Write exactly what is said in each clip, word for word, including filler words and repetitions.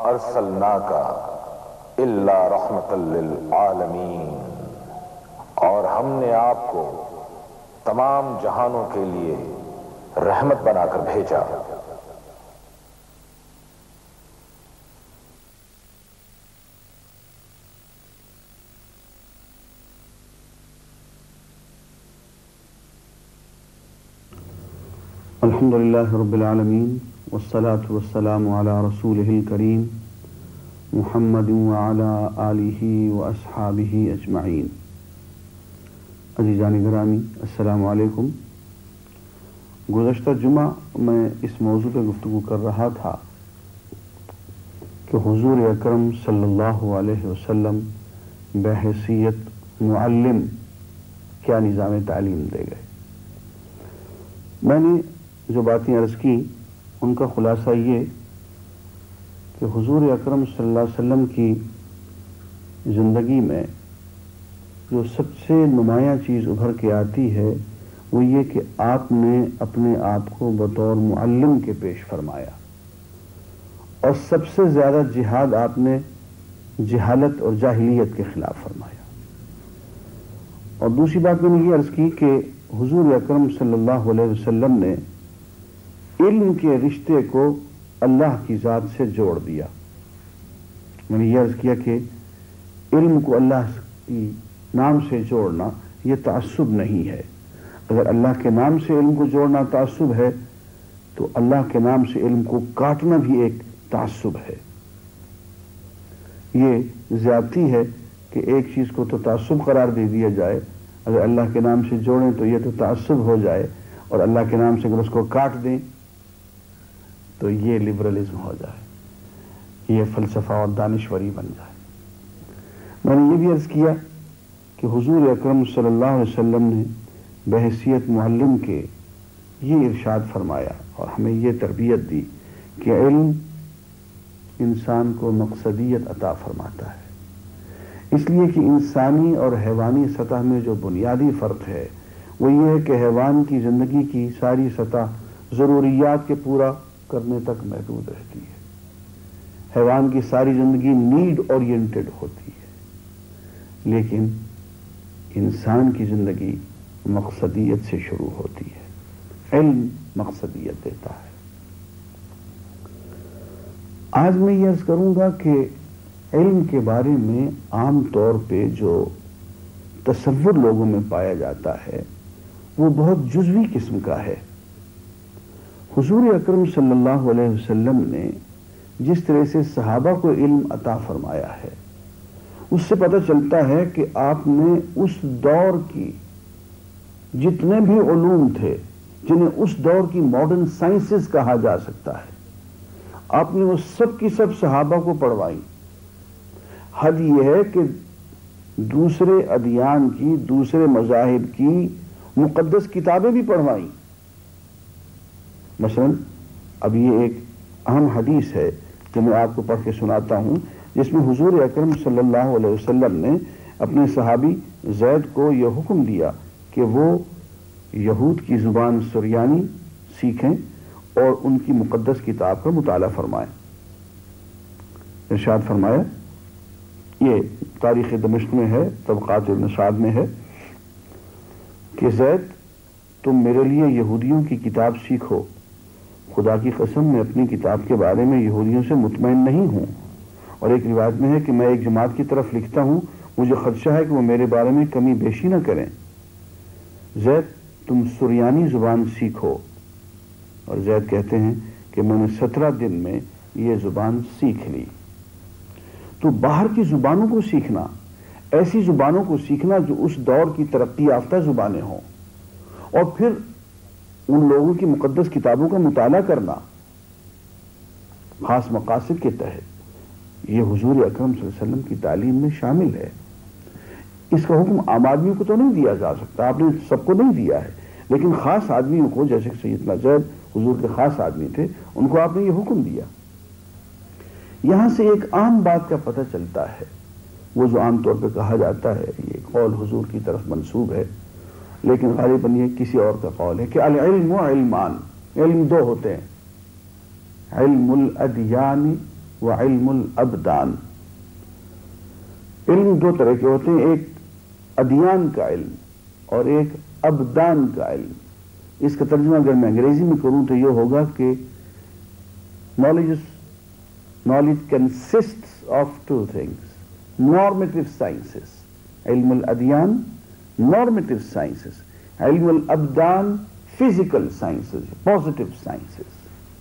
ارسلناک الا رحمۃ للعالمین، اور ہم نے آپ کو تمام جہانوں کے لیے رحمت بنا کر بھیجا۔ الحمد للہ رب العالمین والصلاة والسلام علی رسولہ الکریم محمد وعلی آلہ واصحابہ اجمعین۔ عزیزان گرامی، السلام علیکم۔ گزشتہ جمعہ میں اس موضوع پہ گفتگو کر رہا تھا کہ حضور اکرم صلی اللہ علیہ وسلم بحیثیت معلم کیا نظام تعلیم دے گئے۔ میں نے جو باتیں عرض کی ان کا خلاصہ یہ کہ حضور اکرم صلی اللہ علیہ وسلم کی زندگی میں جو سب سے نمایاں چیز ابھر کے آتی ہے وہ یہ کہ آپ نے اپنے آپ کو بطور معلم کے پیش فرمایا، اور سب سے زیادہ جہاد آپ نے جہالت اور جاہلیت کے خلاف فرمایا۔ اور دوسری بات میں نے یہ عرض کی کہ حضور اکرم صلی اللہ علیہ وسلم نے علم کے رشتے کو اللہ کی ذات سے جوڑ دیا۔ میں نے یہ عرض کیا کہ علم کو اللہ کی نام سے جوڑنا یہ تعصب نہیں ہے۔ اگر اللہ کے نام سے علم کو جوڑنا تعصب ہے تو اللہ کے نام سے علم کو کاٹنا بھی ایک تعصب ہے۔ یہ زیادتی ہے کہ ایک چیز کو تو تعصب قرار دے دیا جائے، اگر اللہ کے نام سے جوڑیں تو یہ تو تعصب ہو جائے، اور اللہ کے نام سے اگر اس کو کاٹ دیں تو یہ لبرلزم ہو جائے، یہ فلسفہ اور دانشوری بن جائے۔ میں نے یہ بھی عرض کیا کہ حضور اکرم صلی اللہ علیہ وسلم نے بحیثیت معلم کے یہ ارشاد فرمایا اور ہمیں یہ تربیت دی کہ علم انسان کو مقصدیت عطا فرماتا ہے۔ اس لیے کہ انسانی اور حیوانی سطح میں جو بنیادی فرق ہے وہ یہ ہے کہ حیوان کی زندگی کی ساری سطح ضروریات کے پورا کرنے تک محدود رہتی ہے، حیوان کی ساری زندگی نیڈ اورینٹڈ ہوتی ہے، لیکن انسان کی زندگی مقصدیت سے شروع ہوتی ہے، علم مقصدیت دیتا ہے۔ آج میں یہ عرض کروں گا کہ علم کے بارے میں عام طور پہ جو تصور لوگوں میں پایا جاتا ہے وہ بہت جزوی قسم کا ہے۔ حضور اکرم صلی اللہ علیہ وسلم نے جس طرح سے صحابہ کو علم عطا فرمایا ہے اس سے پتہ چلتا ہے کہ آپ نے اس دور کی جتنے بھی علوم تھے جنہیں اس دور کی ماڈرن سائنسز کہا جا سکتا ہے، آپ نے وہ سب کی سب صحابہ کو پڑھوائی۔ حد یہ ہے کہ دوسرے ادیان کی، دوسرے مذاہب کی مقدس کتابیں بھی پڑھوائیں۔ مثلا اب یہ ایک اہم حدیث ہے جو میں آپ کو پڑھ کے سناتا ہوں، جس میں حضور اکرم صلی اللہ علیہ وسلم نے اپنے صحابی زید کو یہ حکم دیا کہ وہ یہود کی زبان سریانی سیکھیں اور ان کی مقدس کتاب کا مطالعہ فرمائیں۔ ارشاد فرمایا، یہ تاریخ دمشق میں ہے، طبقات ابن سعد میں ہے، کہ زید تم میرے لیے یہودیوں کی کتاب سیکھو، خدا کی قسم میں اپنی کتاب کے بارے میں یہودیوں سے مطمئن نہیں ہوں، اور ایک روایت میں ہے کہ میں ایک جماعت کی طرف لکھتا ہوں، مجھے خدشہ ہے کہ وہ میرے بارے میں کمی بیشی نہ کریں۔ زید تم سریانی زبان سیکھو، اور زید کہتے ہیں کہ میں نے سترہ دن میں یہ زبان سیکھ لی۔ تو باہر کی زبانوں کو سیکھنا، ایسی زبانوں کو سیکھنا جو اس دور کی ترقی یافتہ زبانیں ہوں، اور پھر ان لوگوں کی مقدس کتابوں کا مطالعہ کرنا خاص مقاصد کے تحت، یہ حضور اکرم صلی اللہ علیہ وسلم کی تعلیم میں شامل ہے۔ اس کا حکم عام آدمیوں کو تو نہیں دیا جا سکتا، آپ نے سب کو نہیں دیا ہے، لیکن خاص آدمیوں کو، جیسے کہ سیدنا زید حضور کے خاص آدمی تھے، ان کو آپ نے یہ حکم دیا۔ یہاں سے ایک عام بات کا پتہ چلتا ہے، وہ جو عام طور پہ کہا جاتا ہے، یہ قول حضور کی طرف منسوب ہے لیکن غالباً یہ کسی اور کا قول ہے، کہ العلم علمان، علم دو ہوتے ہیں، علم الادیان و علم الابدان. علم دو طرح کے ہوتے ہیں، ایک ادیان کا علم اور ایک ابدان کا علم. اس کا ترجمہ اگر میں انگریزی میں کروں تو یہ ہوگا کہ knowledge knowledge consists of two things: normative sciences, علم الادیان normative sciences, علم الابدان physical sciences, positive sciences.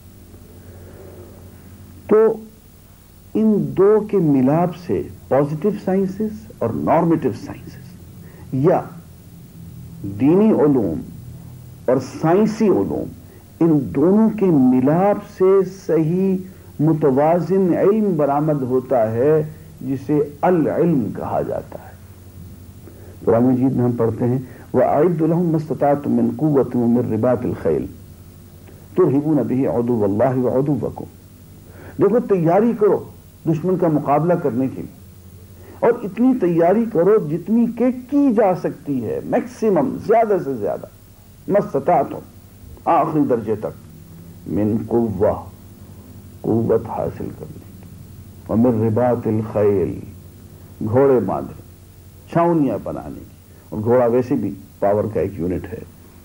تو ان دو کے ملاپ سے پازیٹیو سائنسز اور نارمیٹیو سائنسز یا دینی علوم اور سائنسی علوم، ان دونوں کے ملاپ سے صحیح متوازن علم برآمد ہوتا ہے جسے العلم کہا جاتا ہے. قرآن مجید میں ہم پڑھتے ہیں وَأَعِدُّ لَهُم مَّا اسْتَطَعْتُم مِّن قُوَّةٍ وَمِن رِّبَاطِ الْخَيْلِ تُرْهِبُونَ بِهِ عَدُوَّ اللَّهِ وَعَدُوَّكُمْ. دیکھو تیاری کرو دشمن کا مقابلہ کرنے کے لیے، اور اتنی تیاری کرو جتنی کہ کی جا سکتی ہے، میکسیمم، زیادہ سے زیادہ، مَا اسْتَطَعْتُم آخری درجے تک، من قوہ قوت حاصل کرنے کی، ومن رباط الخیل گھوڑے باندھے، چھاؤنیاں بنانے کی، اور گھوڑا ویسے بھی پاور کا ایک یونٹ ہے.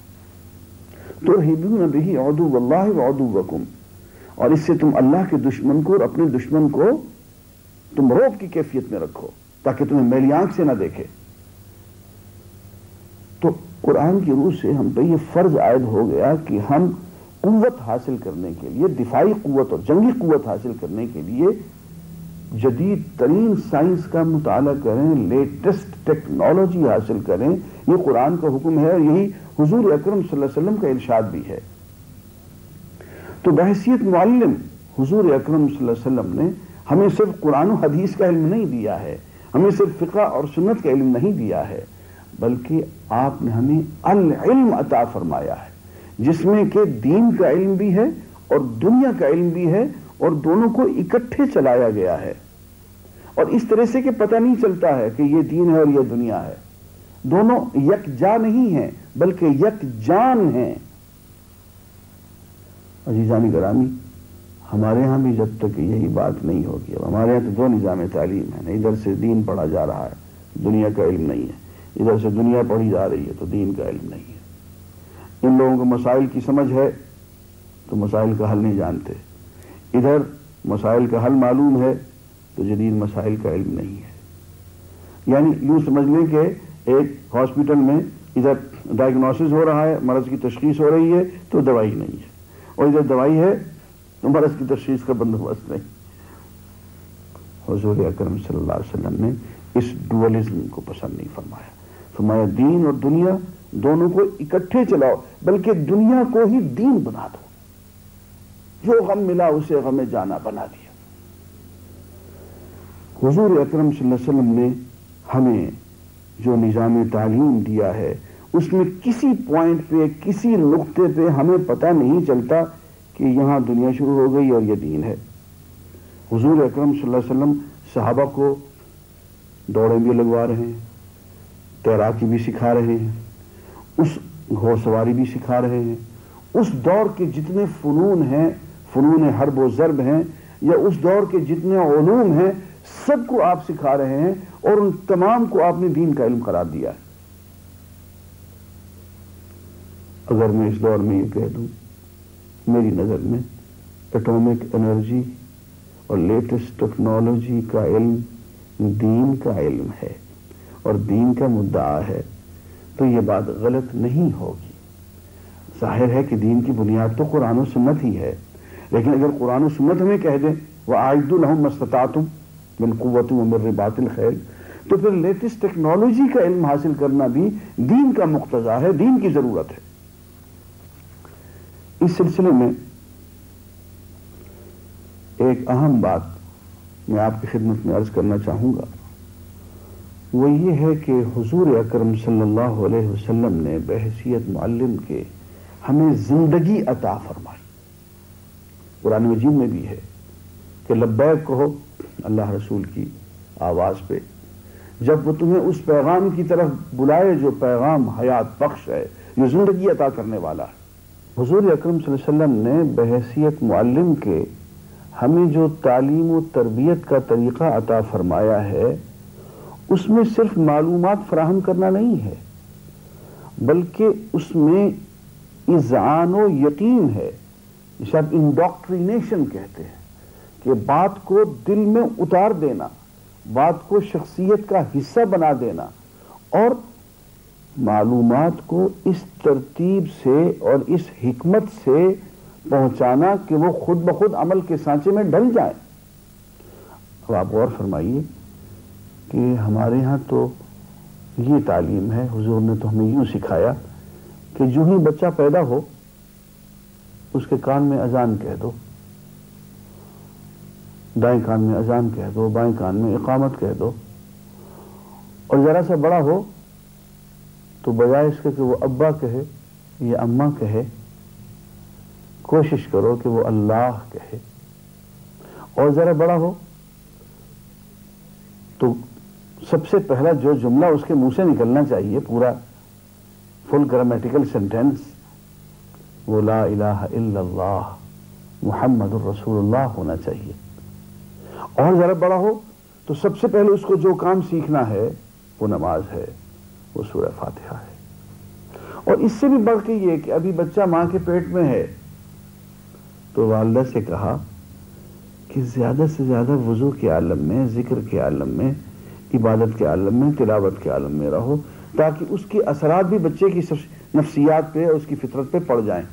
ترہبون بہ عدو اللہ وعدوکم، اور اس سے تم اللہ کے دشمن کو اور اپنے دشمن کو تم روب کی کیفیت میں رکھو تاکہ تمہیں میلی آنکھ سے نہ دیکھے. تو قرآن کی روح سے ہم پہ یہ فرض عائد ہو گیا کہ ہم قوت حاصل کرنے کے لیے، دفاعی قوت اور جنگی قوت حاصل کرنے کے لیے جدید ترین سائنس کا مطالعہ کریں، لیٹسٹ ٹیکنالوجی حاصل کریں. یہ قرآن کا حکم ہے اور یہی حضور اکرم صلی اللہ علیہ وسلم کا ارشاد بھی ہے. تو بحیثیت معلم حضور اکرم صلی اللہ علیہ وسلم نے ہمیں صرف قرآن و حدیث کا علم نہیں دیا ہے، ہمیں صرف فقہ اور سنت کا علم نہیں دیا ہے، بلکہ آپ نے ہمیں العلم عطا فرمایا ہے جس میں کہ دین کا علم بھی ہے اور دنیا کا علم بھی ہے، اور دونوں کو اکٹھے چلایا گیا ہے. اور اس طرح سے کہ پتہ نہیں چلتا ہے کہ یہ دین ہے اور یہ دنیا ہے، دونوں یکجا نہیں ہیں بلکہ یک جان ہیں. عزیزان گرامی، ہمارے ہاں بھی جب تک یہی بات نہیں ہوگی، اب ہمارے ہاں تو دو نظام تعلیم ہے، ادھر سے دین پڑھا جا رہا ہے، دنیا کا علم نہیں ہے، ادھر سے دنیا پڑھی جا رہی ہے تو دین کا علم نہیں ہے. ان لوگوں کو مسائل کی سمجھ ہے تو مسائل کا حل نہیں جانتے، ادھر مسائل کا حل معلوم ہے تو جدید مسائل کا علم نہیں ہے. یعنی یوں سمجھ لیں کہ ایک ہاسپٹل میں ادھر ڈائگنوسس ہو رہا ہے، مرض کی تشخیص ہو رہی ہے تو دوائی نہیں ہے، اور ادھر دوائی ہے تو مرض کی تشخیص کا بندوبست نہیں. حضور اکرم صلی اللہ علیہ وسلم نے اس ڈوئلزم کو پسند نہیں فرمایا. فرمایا دین اور دنیا دونوں کو اکٹھے چلاؤ، بلکہ دنیا کو ہی دین بنا دو، جو غم ملا اسے غم جانا بنا دیا. حضور اکرم صلی اللہ علیہ وسلم نے ہمیں جو نظام تعلیم دیا ہے اس میں کسی پوائنٹ پہ، کسی نقطے پہ ہمیں پتہ نہیں چلتا کہ یہاں دنیا شروع ہو گئی اور یہ دین ہے. حضور اکرم صلی اللہ علیہ وسلم صحابہ کو دوڑیں بھی لگوا رہے ہیں، تیراکی بھی سکھا رہے ہیں، اس گھوڑ سواری بھی سکھا رہے ہیں. اس دور کے جتنے فنون ہیں، فنون حرب و ضرب ہیں، یا اس دور کے جتنے علوم ہیں، سب کو آپ سکھا رہے ہیں، اور ان تمام کو آپ نے دین کا علم قرار دیا ہے. اگر میں اس دور میں یہ کہہ دوں، میری نظر میں ایٹامک انرجی اور لیٹسٹ ٹیکنالوجی کا علم دین کا علم ہے اور دین کا مدعا ہے، تو یہ بات غلط نہیں ہوگی. ظاہر ہے کہ دین کی بنیاد تو قرآن و سنت ہی ہے، لیکن اگر قرآن و سنت ہمیں کہہ دیں وَأَعِدُّوا لَهُم مَّا اسْتَطَعْتُم مِّن قُوَّةٍ وَمِن رِّبَاطِ الْخَيْلِ، تو پھر لیٹسٹ ٹیکنالوجی کا علم حاصل کرنا بھی دین کا مقتضا ہے، دین کی ضرورت ہے. اس سلسلے میں ایک اہم بات میں آپ کی خدمت میں عرض کرنا چاہوں گا، وہ یہ ہے کہ حضور اکرم صلی اللہ علیہ وسلم نے بحیثیت معلم کے ہمیں زندگی عطا فرمائی. قرآن مجید میں بھی ہے کہ لبیک کہو اللہ رسول کی آواز پہ، جب وہ تمہیں اس پیغام کی طرف بلائے جو پیغام حیات بخش ہے، جو زندگی عطا کرنے والا ہے. حضور اکرم صلی اللہ علیہ وسلم نے بحیثیت معلم کے ہمیں جو تعلیم و تربیت کا طریقہ عطا فرمایا ہے اس میں صرف معلومات فراہم کرنا نہیں ہے، بلکہ اس میں اذعان و یقین ہے، جسے آپ انڈاکٹرینیشن کہتے ہیں، کہ بات کو دل میں اتار دینا، بات کو شخصیت کا حصہ بنا دینا، اور معلومات کو اس ترتیب سے اور اس حکمت سے پہنچانا کہ وہ خود بخود عمل کے سانچے میں ڈل جائیں۔ اب آپ غور فرمائیے کہ ہمارے ہاں تو یہ تعلیم ہے، حضور نے تو ہمیں یوں سکھایا کہ جو ہی بچہ پیدا ہو اس کے کان میں اذان کہہ دو، دائیں کان میں اذان کہہ دو، بائیں کان میں اقامت کہہ دو، اور ذرا سا بڑا ہو تو بجائے اس کے کہ وہ ابا کہے یا اماں کہے، کوشش کرو کہ وہ اللہ کہے، اور ذرا بڑا ہو تو سب سے پہلا جو جملہ اس کے منہ سے نکلنا چاہیے، پورا فل گرامیٹیکل سینٹینس، وہ لا الہ الا اللہ محمد الرسول اللہ ہونا چاہیے۔ اور ذرا بڑا ہو تو سب سے پہلے اس کو جو کام سیکھنا ہے وہ نماز ہے، وہ سورہ فاتحہ ہے۔ اور اس سے بھی بڑھ کے یہ کہ ابھی بچہ ماں کے پیٹ میں ہے تو والدہ سے کہا کہ زیادہ سے زیادہ وضو کے عالم میں، ذکر کے عالم میں، عبادت کے عالم میں، تلاوت کے عالم میں رہو، تاکہ اس کے اثرات بھی بچے کی نفسیات پہ اور اس کی فطرت پہ پڑ جائیں۔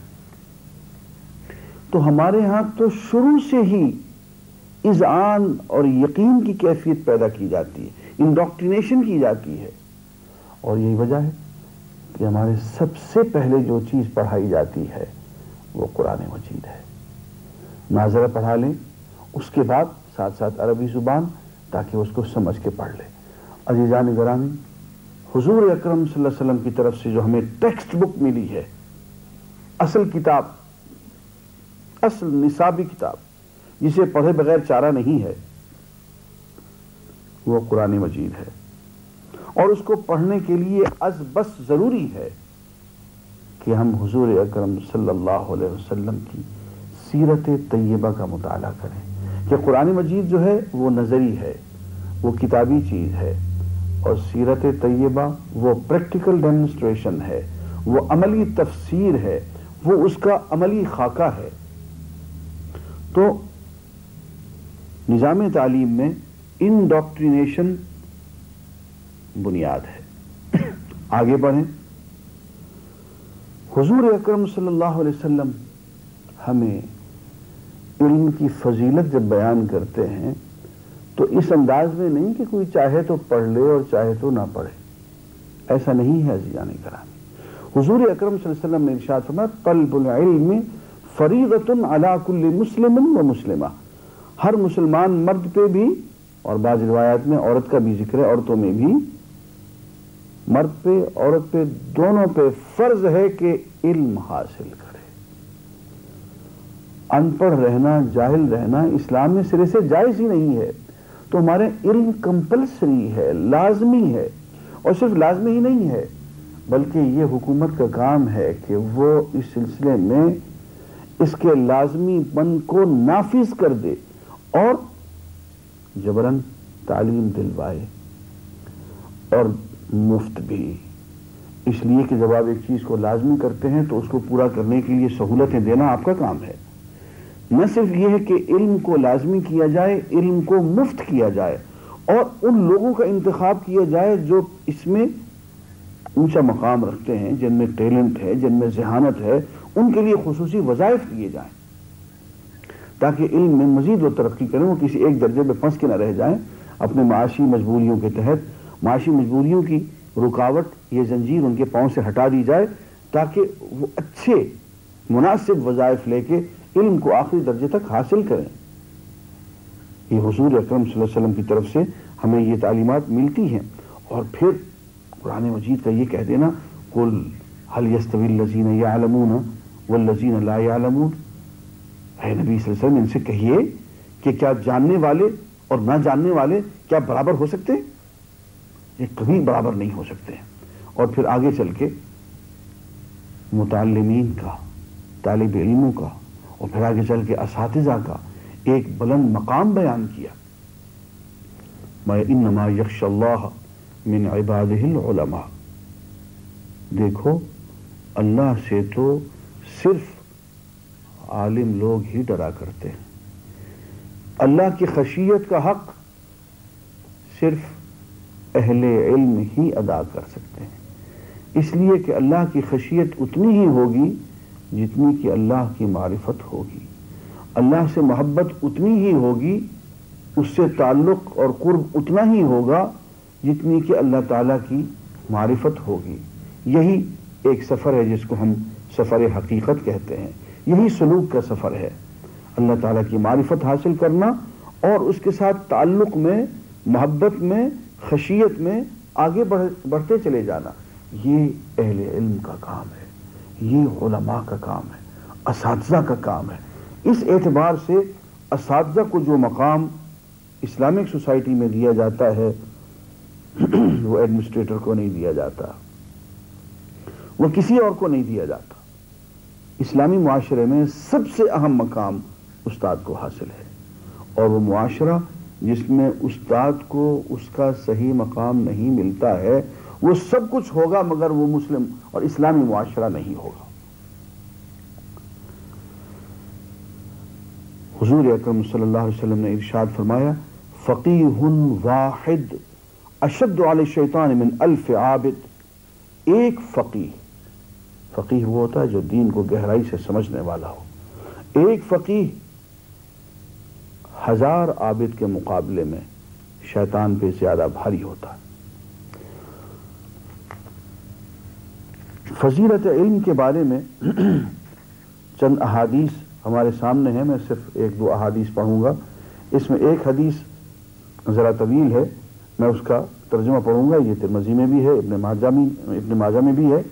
تو ہمارے ہاں تو شروع سے ہی اذعان اور یقین کی کیفیت پیدا کی جاتی ہے، انڈاکٹرینیشن کی جاتی ہے، اور یہی وجہ ہے کہ ہمارے سب سے پہلے جو چیز پڑھائی جاتی ہے وہ قرآن مجید ہے۔ ناظرہ پڑھا لیں، اس کے بعد ساتھ ساتھ عربی زبان، تاکہ اس کو سمجھ کے پڑھ لیں۔ عزیزان گرامی، حضور اکرم صلی اللہ علیہ وسلم کی طرف سے جو ہمیں ٹیکسٹ بک ملی ہے، اصل کتاب، اصل نصابی کتاب، جسے پڑھے بغیر چارہ نہیں ہے، وہ قرآن مجید ہے۔ اور اس کو پڑھنے کے لیے از بس ضروری ہے کہ ہم حضور اکرم صلی اللہ علیہ وسلم کی سیرت طیبہ کا مطالعہ کریں، کہ قرآن مجید جو ہے وہ نظری ہے، وہ کتابی چیز ہے، اور سیرت طیبہ وہ پریکٹیکل ڈیمونسٹریشن ہے، وہ عملی تفسیر ہے، وہ اس کا عملی خاکہ ہے۔ تو نظام تعلیم میں انڈاکٹرینیشن بنیاد ہے۔ آگے بڑھیں۔ حضور اکرم صلی اللہ علیہ وسلم ہمیں علم کی فضیلت جب بیان کرتے ہیں تو اس انداز میں نہیں کہ کوئی چاہے تو پڑھ لے اور چاہے تو نہ پڑھے، ایسا نہیں ہے عزیزان گرامی۔ حضور اکرم صلی اللہ علیہ وسلم نے ارشاد فرمایا طلب العلم فریضۃ علی کل مسلم و مسلمہ، ہر مسلمان مرد پہ بھی، اور بعض روایات میں عورت کا بھی ذکر ہے، عورتوں میں بھی، مرد پہ عورت پہ دونوں پہ فرض ہے کہ علم حاصل کرے۔ ان پڑھ رہنا، جاہل رہنا اسلام میں سرے سے جائز ہی نہیں ہے۔ تو ہمارے علم کمپلسری ہے، لازمی ہے، اور صرف لازمی ہی نہیں ہے بلکہ یہ حکومت کا کام ہے کہ وہ اس سلسلے میں اس کے لازمی پن کو نافذ کر دے اور جبراً تعلیم دلوائے، اور مفت بھی، اس لیے کہ جب آپ ایک چیز کو لازمی کرتے ہیں تو اس کو پورا کرنے کے لیے سہولتیں دینا آپ کا کام ہے۔ نہ صرف یہ ہے کہ علم کو لازمی کیا جائے، علم کو مفت کیا جائے، اور ان لوگوں کا انتخاب کیا جائے جو اس میں اونچا مقام رکھتے ہیں، جن میں ٹیلنٹ ہے، جن میں ذہانت ہے، ان کے لیے خصوصی وظائف دیے جائیں تاکہ علم میں مزید وہ ترقی کریں، وہ کسی ایک درجے میں پھنس کے نہ رہ جائیں۔ اپنے معاشی مجبوریوں کے تحت معاشی مجبوریوں کی رکاوٹ، یہ زنجیر ان کے پاؤں سے ہٹا دی جائے تاکہ وہ اچھے مناسب وظائف لے کے علم کو آخری درجے تک حاصل کریں۔ یہ حضور اکرم صلی اللہ علیہ وسلم کی طرف سے ہمیں یہ تعلیمات ملتی ہیں۔ اور پھر قرآن مجید کا یہ کہہ دینا قل هل يستوي الذين يعلمون والذين لا يعلمون، اے نبی صلی اللہ علیہ وسلم ان سے کہیے کہ کیا جاننے والے اور نہ جاننے والے کیا برابر ہو سکتے ہیں؟ یہ کبھی برابر نہیں ہو سکتے ہیں۔ اور پھر آگے چل کے متعلمین کا، طالب علموں کا، اور پھر آگے چل کے اساتذہ کا ایک بلند مقام بیان کیا. میں انما یخشی اللہ من عبادہ العلماء. دیکھو اللہ سے تو صرف عالم لوگ ہی ڈرا کرتے ہیں. اللہ کی خشیت کا حق صرف اہل علم ہی ادا کر سکتے ہیں، اس لیے کہ اللہ کی خشیت اتنی ہی ہوگی جتنی کہ اللہ کی معرفت ہوگی. اللہ سے محبت اتنی ہی ہوگی، اس سے تعلق اور قرب اتنا ہی ہوگا جتنی کہ اللہ تعالیٰ کی معرفت ہوگی. یہی ایک سفر ہے جس کو ہم سفر حقیقت کہتے ہیں. یہی سلوک کا سفر ہے، اللہ تعالیٰ کی معرفت حاصل کرنا اور اس کے ساتھ تعلق میں، محبت میں، خشیت میں آگے بڑھ بڑھتے چلے جانا. یہ اہل علم کا کام ہے، یہ علماء کا کام ہے، اساتذہ کا کام ہے. اس اعتبار سے اساتذہ کو جو مقام اسلامک سوسائٹی میں دیا جاتا ہے وہ ایڈمنسٹریٹر کو نہیں دیا جاتا، وہ کسی اور کو نہیں دیا جاتا. اسلامی معاشرے میں سب سے اہم مقام استاد کو حاصل ہے، اور وہ معاشرہ جس میں استاد کو اس کا صحیح مقام نہیں ملتا ہے وہ سب کچھ ہوگا مگر وہ مسلم اور اسلامی معاشرہ نہیں ہوگا. حضور اکرم صلی اللہ علیہ وسلم نے ارشاد فرمایا فقیہ واحد اشد علی الشیطان من الف عابد. ایک فقیہ، فقیہ وہ ہوتا ہے جو دین کو گہرائی سے سمجھنے والا ہو. ایک فقیہ ہزار عابد کے مقابلے میں شیطان پہ زیادہ بھاری ہوتا ہے. فضیلت علم کے بارے میں چند احادیث ہمارے سامنے ہیں. میں صرف ایک دو احادیث پڑھوں گا. اس میں ایک حدیث ذرا طویل ہے، میں اس کا ترجمہ پڑھوں گا. یہ ترمذی میں بھی ہے، ابن ماجہ میں ابن ماجہ میں بھی ہے.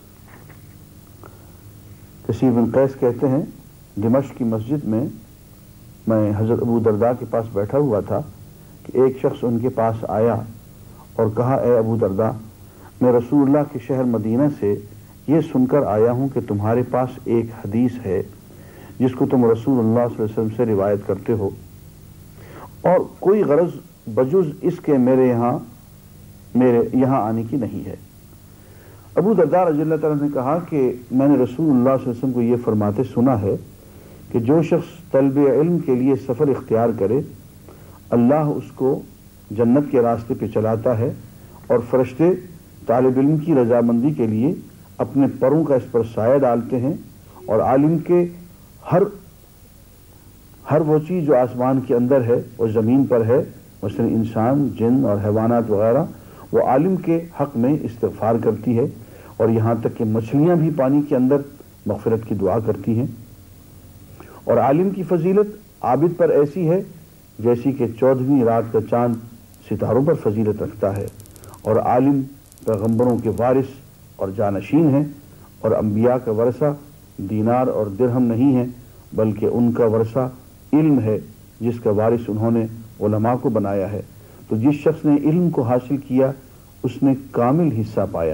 کثیر بن قیس کہتے ہیں دمشق کی مسجد میں میں حضرت ابو درداء کے پاس بیٹھا ہوا تھا کہ ایک شخص ان کے پاس آیا اور کہا اے ابو درداء، میں رسول اللہ کے شہر مدینہ سے یہ سن کر آیا ہوں کہ تمہارے پاس ایک حدیث ہے جس کو تم رسول اللہ صلی اللہ علیہ وسلم سے روایت کرتے ہو، اور کوئی غرض بجز اس کے میرے یہاں میرے یہاں آنے کی نہیں ہے. ابو درداء رضی اللہ تعالیٰ نے کہا کہ میں نے رسول اللہ صلی اللہ علیہ وسلم کو یہ فرماتے سنا ہے کہ جو شخص طلب علم کے لیے سفر اختیار کرے اللہ اس کو جنت کے راستے پہ چلاتا ہے، اور فرشتے طالب علم کی رضامندی کے لیے اپنے پروں کا اس پر سایہ ڈالتے ہیں، اور عالم کے ہر ہر وہ چیز جو آسمان کے اندر ہے اور زمین پر ہے، مثلا انسان، جن اور حیوانات وغیرہ، وہ عالم کے حق میں استغفار کرتی ہے، اور یہاں تک کہ مچھلیاں بھی پانی کے اندر مغفرت کی دعا کرتی ہیں. اور عالم کی فضیلت عابد پر ایسی ہے جیسی کہ چودہویں رات کا چاند ستاروں پر فضیلت رکھتا ہے. اور عالم پیغمبروں کے وارث اور جانشین ہیں، اور انبیاء کا ورثہ دینار اور درہم نہیں ہے بلکہ ان کا ورثہ علم ہے جس کا وارث انہوں نے علماء کو بنایا ہے. تو جس شخص نے علم کو حاصل کیا اس نے کامل حصہ پایا.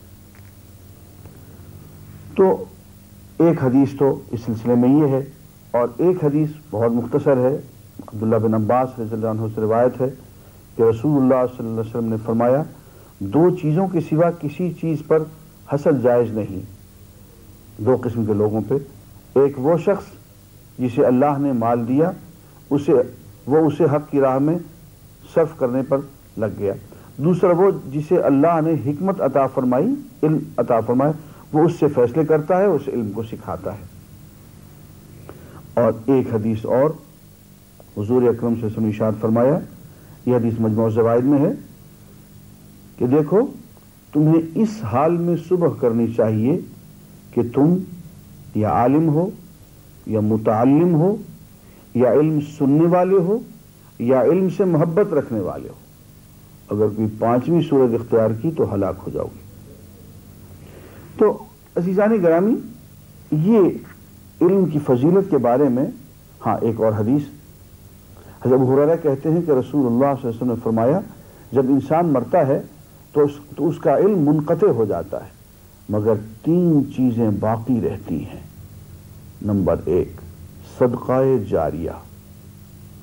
تو ایک حدیث تو اس سلسلے میں یہ ہے، اور ایک حدیث بہت مختصر ہے. عبداللہ بن عباس رضی اللہ عنہ سے روایت ہے کہ رسول اللہ صلی اللہ علیہ وسلم نے فرمایا دو چیزوں کے سوا کسی چیز پر حسد جائز نہیں. دو قسم کے لوگوں پہ، ایک وہ شخص جسے اللہ نے مال دیا اسے وہ اسے حق کی راہ میں صرف کرنے پر لگ گیا. دوسرا وہ جسے اللہ نے حکمت عطا فرمائی، علم عطا فرمایا، وہ اس سے فیصلے کرتا ہے، اس علم کو سکھاتا ہے. اور ایک حدیث اور حضور اکرم صلی اللہ علیہ وسلم نے ارشاد فرمایا، یہ حدیث مجموع الزوائد میں ہے کہ دیکھو تمہیں اس حال میں صبح کرنی چاہیے کہ تم یا عالم ہو یا متعلم ہو یا علم سننے والے ہو یا علم سے محبت رکھنے والے ہو. اگر کوئی پانچویں صورت اختیار کی تو ہلاک ہو جاؤ گے. تو عزیزان گرامی، یہ علم کی فضیلت کے بارے میں ہاں ایک اور حدیث. حضرت ابو ہریرہ کہتے ہیں کہ رسول اللہ صلی اللہ علیہ وسلم نے فرمایا جب انسان مرتا ہے تو اس, تو اس کا علم منقطع ہو جاتا ہے مگر تین چیزیں باقی رہتی ہیں. نمبر ایک صدقہ جاریہ.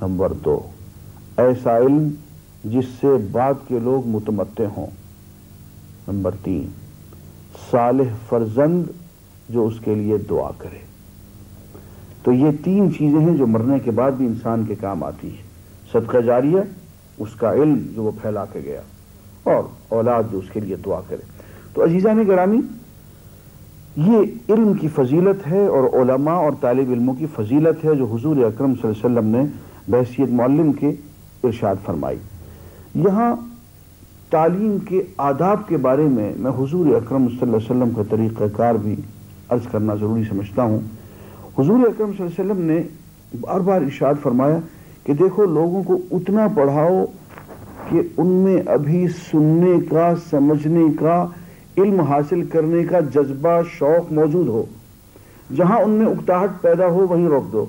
نمبر دو، ایسا علم جس سے بعد کے لوگ متمتع ہوں۔ نمبر تین، صالح فرزند جو اس کے لیے دعا کرے۔ تو یہ تین چیزیں ہیں جو مرنے کے بعد بھی انسان کے کام آتی ہے، صدقہ جاریہ، اس کا علم جو وہ پھیلا کے گیا، اور اولاد جو اس کے لیے دعا کرے۔ تو عزیزان گرامی، یہ علم کی فضیلت ہے اور علماء اور طالب علموں کی فضیلت ہے جو حضور اکرم صلی اللہ علیہ وسلم نے بحیثیت معلم کے ارشاد فرمائی۔ یہاں تعلیم کے آداب کے بارے میں میں حضور اکرم صلی اللہ علیہ وسلم کا طریقہ کار بھی عرض کرنا ضروری سمجھتا ہوں۔ حضور اکرم صلی اللہ علیہ وسلم نے بار بار ارشاد فرمایا کہ دیکھو، لوگوں کو اتنا پڑھاؤ کہ ان میں ابھی سننے کا، سمجھنے کا، علم حاصل کرنے کا جذبہ، شوق موجود ہو۔ جہاں ان میں اکتاہٹ پیدا ہو وہیں روک دو،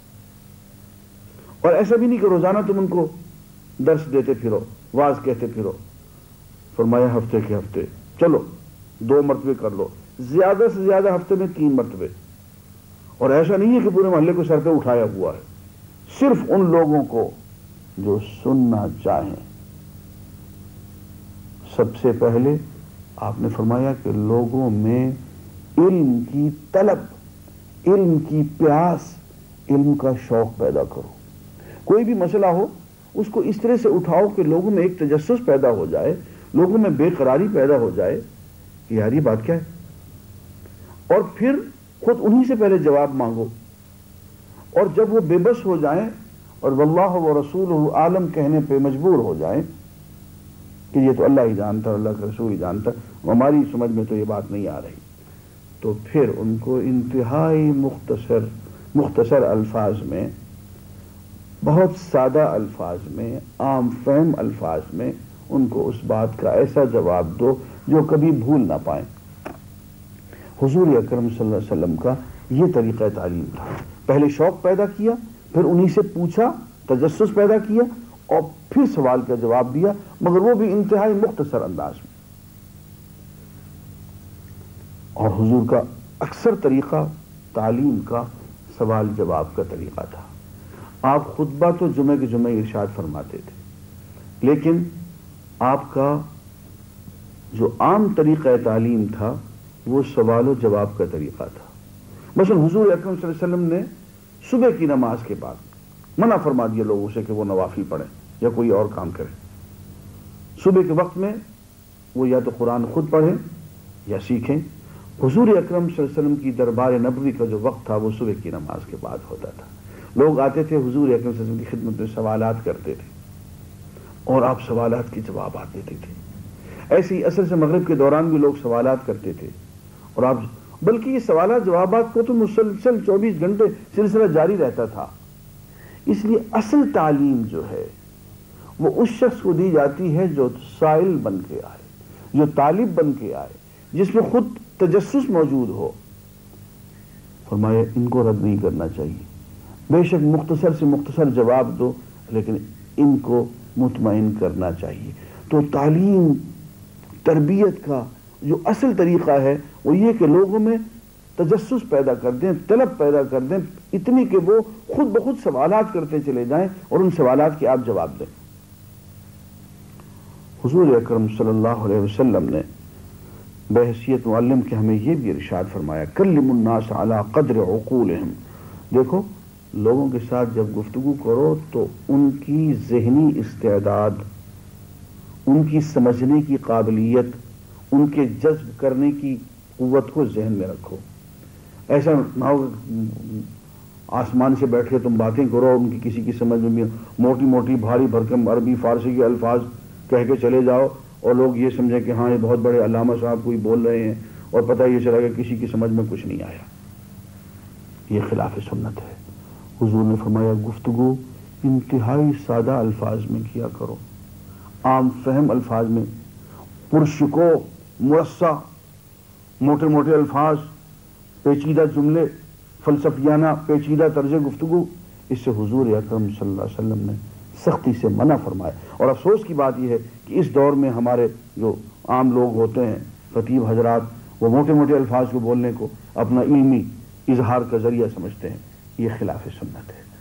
اور ایسا بھی نہیں کہ روزانہ تم ان کو درس دیتے پھرو، واز کہتے پھرو۔ فرمایا ہفتے کے ہفتے چلو دو مرتبے کر لو، زیادہ سے زیادہ ہفتے میں تین مرتبے، اور ایسا نہیں ہے کہ پورے محلے کو سر پہ اٹھایا ہوا ہے، صرف ان لوگوں کو جو سننا چاہیں۔ سب سے پہلے آپ نے فرمایا کہ لوگوں میں علم کی طلب، علم کی پیاس، علم کا شوق پیدا کرو۔ کوئی بھی مسئلہ ہو اس کو اس طرح سے اٹھاؤ کہ لوگوں میں ایک تجسس پیدا ہو جائے، لوگوں میں بے قراری پیدا ہو جائے کہ یار یہ بات کیا ہے، اور پھر خود انہی سے پہلے جواب مانگو، اور جب وہ بے بس ہو جائیں اور واللہ ورسولہ عالم کہنے پہ مجبور ہو جائیں کہ یہ تو اللہ ہی جانتا ہے، اللہ کا رسول ہی جانتا ہے، ہماری سمجھ میں تو یہ بات نہیں آ رہی، تو پھر ان کو انتہائی مختصر مختصر الفاظ میں، بہت سادہ الفاظ میں، عام فہم الفاظ میں ان کو اس بات کا ایسا جواب دو جو کبھی بھول نہ پائیں۔ حضور اکرم صلی اللہ علیہ وسلم کا یہ طریقہ تعلیم تھا۔ پہلے شوق پیدا کیا، پھر انہی سے پوچھا، تجسس پیدا کیا، اور پھر سوال کا جواب دیا، مگر وہ بھی انتہائی مختصر انداز میں۔ اور حضور کا اکثر طریقہ تعلیم کا سوال جواب کا طریقہ تھا۔ آپ خطبہ تو جمعہ کے جمعہ ارشاد فرماتے تھے، لیکن آپ کا جو عام طریقہ تعلیم تھا وہ سوال و جواب کا طریقہ تھا۔ مثلا حضور اکرم صلی اللہ علیہ وسلم نے صبح کی نماز کے بعد منع فرما دیا لوگوں سے کہ وہ نوافل پڑھیں یا کوئی اور کام کریں۔ صبح کے وقت میں وہ یا تو قرآن خود پڑھیں یا سیکھیں۔ حضور اکرم صلی اللہ علیہ وسلم کی دربار نبوی کا جو وقت تھا وہ صبح کی نماز کے بعد ہوتا تھا۔ لوگ آتے تھے حضور اکرم صلی اللہ علیہ وسلم کی خدمت میں، سوالات کرتے تھے اور آپ سوالات کے جوابات دیتے تھے۔ ایسے ہی عصر سے مغرب کے دوران بھی لوگ سوالات کرتے تھے، اور آپ بلکہ یہ سوالات جوابات کو تو مسلسل چوبیس گھنٹے سلسلہ جاری رہتا تھا۔ اس لیے اصل تعلیم جو ہے وہ اس شخص کو دی جاتی ہے جو سائل بن کے آئے، جو طالب بن کے آئے، جس میں خود تجسس موجود ہو۔ فرمایا ان کو رد نہیں کرنا چاہیے، بے شک مختصر سے مختصر جواب دو، لیکن ان کو مطمئن کرنا چاہیے۔ تو تعلیم، تربیت کا جو اصل طریقہ ہے وہ یہ کہ لوگوں میں تجسس پیدا کر دیں، طلب پیدا کر دیں، اتنی کہ وہ خود بخود سوالات کرتے چلے جائیں اور ان سوالات کے آپ جواب دیں۔ حضور اکرم صلی اللہ علیہ وسلم نے بحیثیت معلم کے ہمیں یہ بھی ارشاد فرمایا، کلم الناس علی قدر عقولہم۔ دیکھو، لوگوں کے ساتھ جب گفتگو کرو تو ان کی ذہنی استعداد، ان کی سمجھنے کی قابلیت، ان کے جذب کرنے کی قوت کو ذہن میں رکھو۔ ایسا نہ ہو آسمان سے بیٹھ کے تم باتیں کرو، ان کی کسی کی سمجھ میں موٹی موٹی بھاری بھرکم عربی فارسی کے الفاظ کہہ کے چلے جاؤ اور لوگ یہ سمجھیں کہ ہاں یہ بہت بڑے علامہ صاحب کوئی بول رہے ہیں، اور پتہ یہ چلا کہ کسی کی سمجھ میں کچھ نہیں آیا۔ یہ خلاف سنت ہے۔ حضور نے فرمایا گفتگو انتہائی سادہ الفاظ میں کیا کرو، عام فہم الفاظ میں، پرشکو، مرصع، موٹے موٹے الفاظ، پیچیدہ جملے، فلسفیانہ پیچیدہ طرز گفتگو، اس سے حضور اکرم صلی اللہ علیہ وسلم نے سختی سے منع فرمایا۔ اور افسوس کی بات یہ ہے کہ اس دور میں ہمارے جو عام لوگ ہوتے ہیں، خطیب حضرات، وہ موٹے موٹے الفاظ کو بولنے کو اپنا علمی اظہار کا ذریعہ سمجھتے ہیں۔ یہ خلاف سنت ہے۔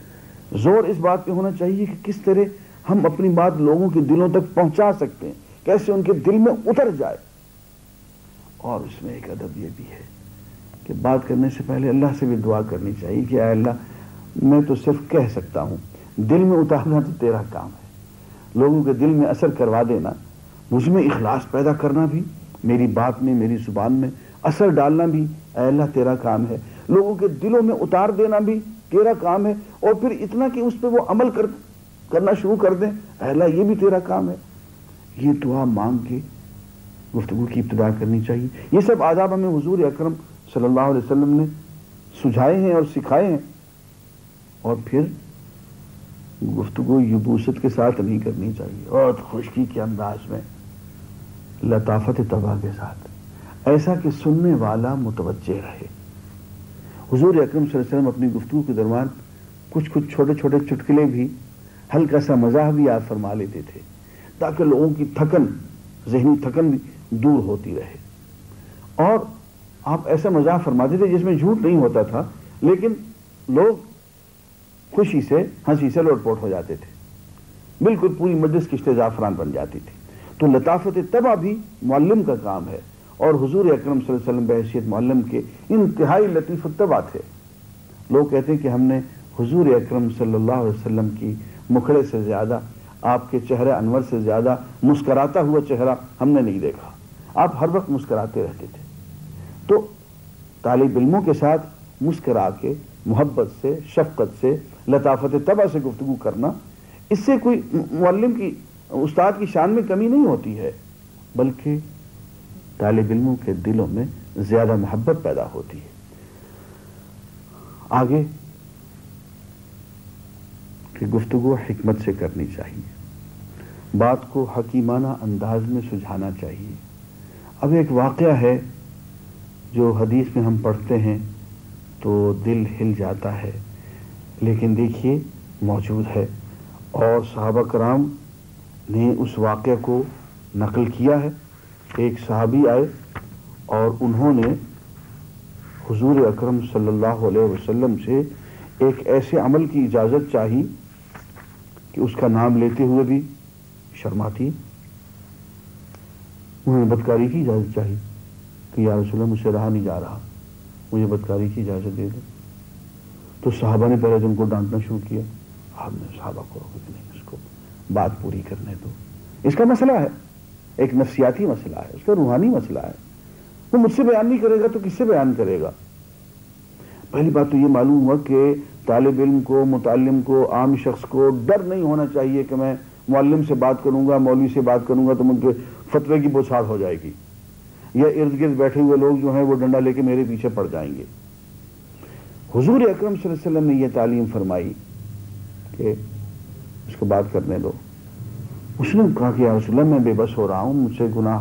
زور اس بات پہ ہونا چاہیے کہ کس طرح ہم اپنی بات لوگوں کے دلوں تک پہنچا سکتے ہیں، کیسے ان کے دل میں اتر جائے۔ اور اس میں ایک ادب یہ بھی ہے کہ بات کرنے سے پہلے اللہ سے بھی دعا کرنی چاہیے کہ اے اللہ میں تو صرف کہہ سکتا ہوں، دل میں اتارنا تو تیرا کام ہے، لوگوں کے دل میں اثر کروا دینا، مجھ میں اخلاص پیدا کرنا بھی، میری بات میں میری زبان میں اثر ڈالنا بھی اے اللہ تیرا کام ہے، لوگوں کے دلوں میں اتار دینا بھی تیرا کام ہے، اور پھر اتنا کہ اس پہ وہ عمل کر کرنا شروع کر دیں اے اللہ یہ بھی تیرا کام ہے۔ یہ دعا مانگ کے گفتگو کی ابتدا کرنی چاہیے۔ یہ سب آداب ہمیں حضور اکرم صلی اللہ علیہ وسلم نے سجھائے ہیں اور سکھائے ہیں۔ اور پھر گفتگو یبوست کے ساتھ نہیں کرنی چاہیے، اور خشکی کے انداز میں، لطافت طبع کے ساتھ، ایسا کہ سننے والا متوجہ رہے۔ حضور اکرم صلی اللہ علیہ وسلم اپنی گفتگو کے درمیان کچھ کچھ چھوٹے چھوٹے چٹکلے بھی، ہلکا سا مزاح بھی آپ فرما لیتے تھے تاکہ لوگوں کی تھکن، ذہنی تھکن بھی دور ہوتی رہے۔ اور آپ ایسا مزاح فرماتے تھے جس میں جھوٹ نہیں ہوتا تھا، لیکن لوگ خوشی سے ہنسی سے لوٹ پوٹ ہو جاتے تھے، بالکل پوری مجلس کشت زعفران بن جاتی تھی۔ تو لطافت طبع بھی معلم کا کام ہے، اور حضور اکرم صلی اللہ علیہ وسلم بحیثیت معلم کے انتہائی لطیف الطبع تھے۔ لوگ کہتے ہیں کہ ہم نے حضور اکرم صلی اللہ علیہ وسلم کی مکھڑے سے زیادہ، آپ کے چہرہ انور سے زیادہ مسکراتا ہوا چہرہ ہم نے نہیں دیکھا، آپ ہر وقت مسکراتے رہتے تھے۔ تو طالب علموں کے ساتھ مسکرا کے، محبت سے، شفقت سے، لطافت طبع سے گفتگو کرنا، اس سے کوئی معلم کی، استاد کی شان میں کمی نہیں ہوتی ہے، بلکہ طالب علموں کے دلوں میں زیادہ محبت پیدا ہوتی ہے۔ آگے کہ گفتگو حکمت سے کرنی چاہیے، بات کو حکیمانہ انداز میں سجھانا چاہیے۔ اب ایک واقعہ ہے جو حدیث میں ہم پڑھتے ہیں تو دل ہل جاتا ہے، لیکن دیکھیے موجود ہے، اور صحابہ کرام نے اس واقعہ کو نقل کیا ہے۔ ایک صحابی آئے اور انہوں نے حضور اکرم صلی اللہ علیہ وسلم سے ایک ایسے عمل کی اجازت چاہی کہ اس کا نام لیتے ہوئے بھی شرماتی۔ انہوں نے بدکاری کی اجازت چاہی کہ یا رسول اللہ مجھ سے رہا نہیں جا رہا، مجھے بدکاری کی اجازت دے دو۔ تو صحابہ نے پہلے ان کو ڈانٹنا شروع کیا، آپ نے صحابہ کو روکا کہ نہیں، اس کو بات پوری کرنے دو، اس کا مسئلہ ہے، ایک نفسیاتی مسئلہ ہے، اس کا روحانی مسئلہ ہے، وہ مجھ سے بیان نہیں کرے گا تو کس سے بیان کرے گا؟ پہلی بات تو یہ معلوم ہوا کہ طالب علم کو، متعلم کو، عام شخص کو ڈر نہیں ہونا چاہیے کہ میں معلم سے بات کروں گا، مولوی سے بات کروں گا تو ان کے فتوے کی بوچھاڑ ہو جائے گی، یا ارد گرد بیٹھے ہوئے لوگ جو ہیں وہ ڈنڈا لے کے میرے پیچھے پڑ جائیں گے۔ حضور اکرم صلی اللہ علیہ وسلم نے یہ تعلیم فرمائی کہ اس کو بات کرنے دو۔ اس نے کہا کہ یا رسول اللہ میں بے بس ہو رہا ہوں، مجھ سے گناہ۔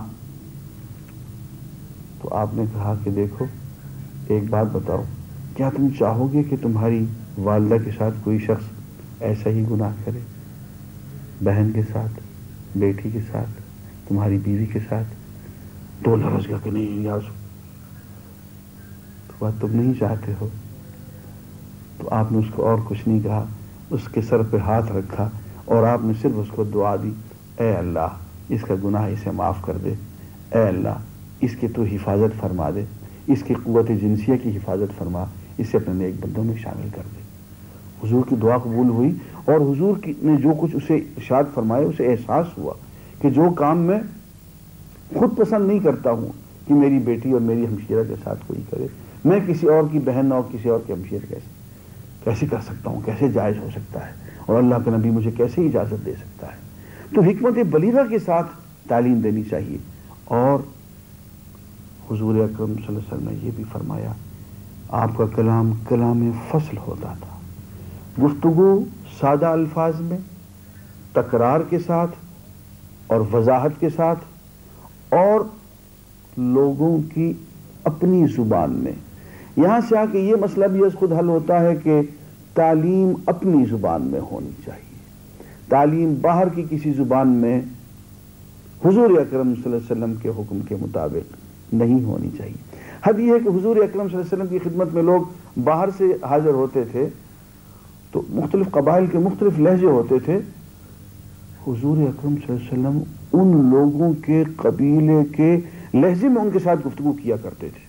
تو آپ نے کہا کہ دیکھو ایک بات بتاؤ، کیا تم چاہو گے کہ تمہاری والدہ کے ساتھ کوئی شخص ایسا ہی گناہ کرے؟ بہن کے ساتھ، بیٹی کے ساتھ، تمہاری بیوی کے ساتھ؟ تو لرز گیا کہ نہیں یا رسول، تو بات تم نہیں چاہتے ہو۔ تو آپ نے اس کو اور کچھ نہیں کہا، اس کے سر پہ ہاتھ رکھا اور آپ نے صرف اس کو دعا دی، اے اللہ اس کا گناہ اسے معاف کر دے، اے اللہ اس کی تو حفاظت فرما دے، اس کی قوت جنسیہ کی حفاظت فرما، اسے اپنے نیک بندوں میں شامل کر دے۔ حضور کی دعا قبول ہوئی، اور حضور کی نے جو کچھ اسے ارشاد فرمایا اسے احساس ہوا کہ جو کام میں خود پسند نہیں کرتا ہوں کہ میری بیٹی اور میری ہمشیرہ کے ساتھ کوئی کرے، میں کسی اور کی بہن اور کسی اور کے ہمشیر کیسے کیسے کر سکتا ہوں، کیسے جائز ہو سکتا ہے، اور اللہ کے نبی مجھے کیسے اجازت دے سکتا ہے؟ تو حکمت بلیغہ کے ساتھ تعلیم دینی چاہیے۔ اور حضور اکرم صلی اللہ علیہ وسلم نے یہ بھی فرمایا، آپ کا کلام کلام فصل ہوتا تھا، گفتگو سادہ الفاظ میں، تکرار کے ساتھ اور وضاحت کے ساتھ، اور لوگوں کی اپنی زبان میں۔ یہاں سے آ کے یہ مسئلہ بھی از خود حل ہوتا ہے کہ تعلیم اپنی زبان میں ہونی چاہیے، تعلیم باہر کی کسی زبان میں حضور اکرم صلی اللہ علیہ وسلم کے حکم کے مطابق نہیں ہونی چاہیے۔ حد یہ ہے کہ حضور اکرم صلی اللہ علیہ وسلم کی خدمت میں لوگ باہر سے حاضر ہوتے تھے تو مختلف قبائل کے مختلف لہجے ہوتے تھے. حضور اکرم صلی اللہ علیہ وسلم ان لوگوں کے قبیلے کے لہجے میں ان کے ساتھ گفتگو کیا کرتے تھے,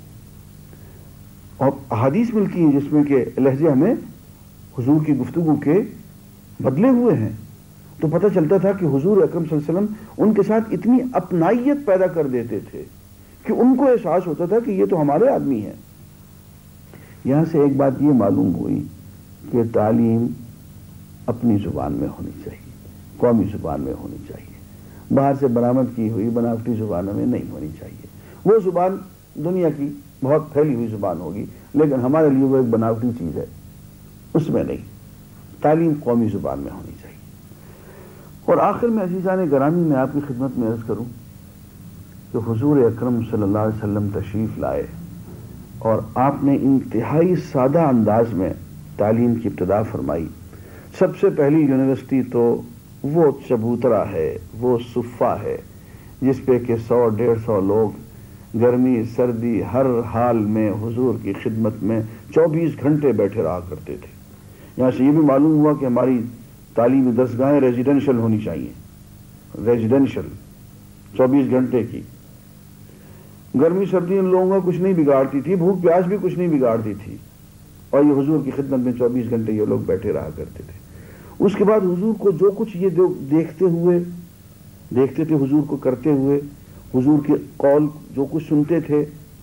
اور احادیث ملتی ہیں جس میں کہ لہجے ہمیں حضور کی گفتگو کے بدلے ہوئے ہیں. تو پتہ چلتا تھا کہ حضور اکرم صلی اللہ علیہ وسلم ان کے ساتھ اتنی اپنائیت پیدا کر دیتے تھے کہ ان کو احساس ہوتا تھا کہ یہ تو ہمارے آدمی ہیں. یہاں سے ایک بات یہ معلوم ہوئی کہ تعلیم اپنی زبان میں ہونی چاہیے, قومی زبان میں ہونی چاہیے, باہر سے برآمد کی ہوئی بناوٹی زبانوں میں نہیں ہونی چاہیے. وہ زبان دنیا کی بہت پھیلی ہوئی زبان ہوگی, لیکن ہمارے لیے وہ ایک بناوٹی چیز ہے, اس میں نہیں. تعلیم قومی زبان میں ہونی چاہیے. اور آخر میں عزیزان گرامی میں آپ کی خدمت میں عرض کروں کہ حضور اکرم صلی اللہ علیہ وسلم تشریف لائے اور آپ نے انتہائی سادہ انداز میں تعلیم کی ابتدا فرمائی. سب سے پہلی یونیورسٹی تو وہ چبوترا ہے, وہ صفہ ہے جس پہ کہ سو ڈیڑھ سو لوگ گرمی سردی ہر حال میں حضور کی خدمت میں چوبیس گھنٹے بیٹھے رہا کرتے تھے. یہاں سے یہ بھی معلوم ہوا کہ ہماری تعلیمی دستگاہیں ریزیڈنشل ہونی چاہیے, ریزیڈنشل چوبیس گھنٹے کی. گرمی سردی ان لوگوں کا کچھ نہیں بگاڑتی تھی, بھوک پیاس بھی کچھ نہیں بگاڑتی تھی, اور یہ حضور کی خدمت میں چوبیس گھنٹے یہ لوگ بیٹھے رہا کرتے تھے. اس کے بعد حضور کو جو کچھ یہ دیکھتے ہوئے دیکھتے تھے, حضور کو کرتے ہوئے, حضور کے قول جو کچھ سنتے تھے,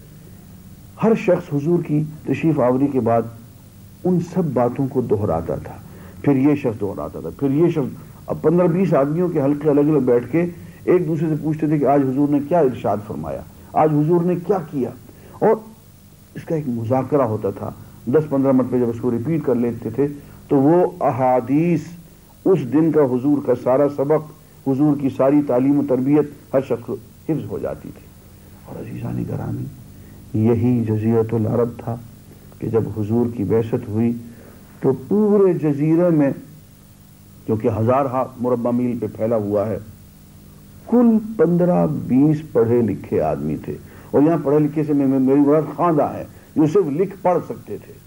ہر شخص حضور کی تشریف آوری کے بعد ان سب باتوں کو دہراتا تھا. پھر یہ شخص دہراتا تھا, پھر یہ شخص. اب پندرہ بیس آدمیوں کے حلقے الگ الگ بیٹھ کے ایک دوسرے سے پوچھتے تھے کہ آج حضور نے کیا ارشاد فرمایا, آج حضور نے کیا کیا, اور اس کا ایک مذاکرہ ہوتا تھا. دس پندرہ مرتبہ جب اس کو ریپیٹ کر لیتے تھے تو وہ احادیث, اس دن کا حضور کا سارا سبق, حضور کی ساری تعلیم و تربیت ہر شخص کو حفظ ہو جاتی تھی. اور عزیزان گرامی, یہی جزیرۃ العرب تھا کہ جب حضور کی بعثت ہوئی تو پورے جزیرے میں, جو کہ ہزار ہا مربع میل پہ پھیلا ہوا ہے, کل پندرہ بیس پڑھے لکھے آدمی تھے. اور یہاں پڑھے لکھے سے میں میری مراد خواندہ ہیں جو صرف لکھ پڑھ سکتے تھے.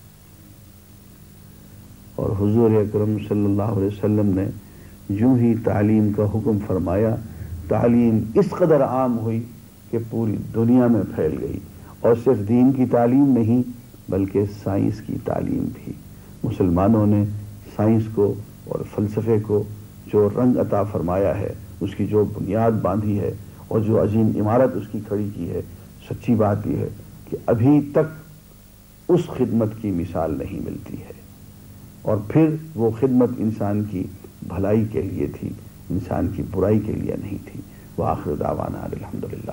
اور حضور اکرم صلی اللہ علیہ وسلم نے یوں ہی تعلیم کا حکم فرمایا, تعلیم اس قدر عام ہوئی کہ پوری دنیا میں پھیل گئی. اور صرف دین کی تعلیم نہیں بلکہ سائنس کی تعلیم بھی. مسلمانوں نے سائنس کو اور فلسفے کو جو رنگ عطا فرمایا ہے, اس کی جو بنیاد باندھی ہے اور جو عظیم عمارت اس کی کھڑی کی ہے, سچی بات یہ ہے کہ ابھی تک اس خدمت کی مثال نہیں ملتی ہے. اور پھر وہ خدمت انسان کی بھلائی کے لیے تھی, انسان کی برائی کے لیے نہیں تھی. وآخر دعوانا الحمدللہ.